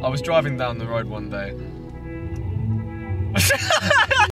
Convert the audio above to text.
I was driving down the road one day.